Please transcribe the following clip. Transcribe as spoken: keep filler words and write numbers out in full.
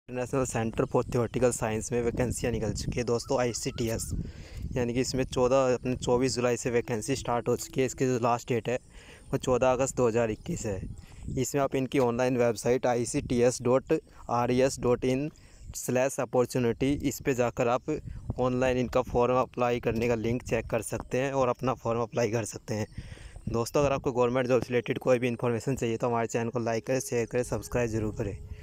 International centre for theoretical science में वैकेंसियाँ निकल चुकी है दोस्तों। आई सी टी एस यानी कि इसमें चौदह अपने चौबीस जुलाई से वैकेंसी स्टार्ट हो चुकी है। इसकी जो लास्ट डेट है वो चौदह अगस्त दो हज़ार इक्कीस है। इसमें आप इनकी online website I C T S dot R E S dot in slash opportunity, इस पे जाकर आप ऑनलाइन इनका फॉर्म अप्लाई करने का लिंक चेक कर सकते हैं और अपना फॉर्म अप्लाई कर सकते हैं। दोस्तों, अगर आपको गवर्नमेंट जॉब से रिलेटेड कोई भी इन्फॉर्मेशन चाहिए तो हमारे चैनल को लाइक करें, शेयर करें, सब्सक्राइब जरूर करें।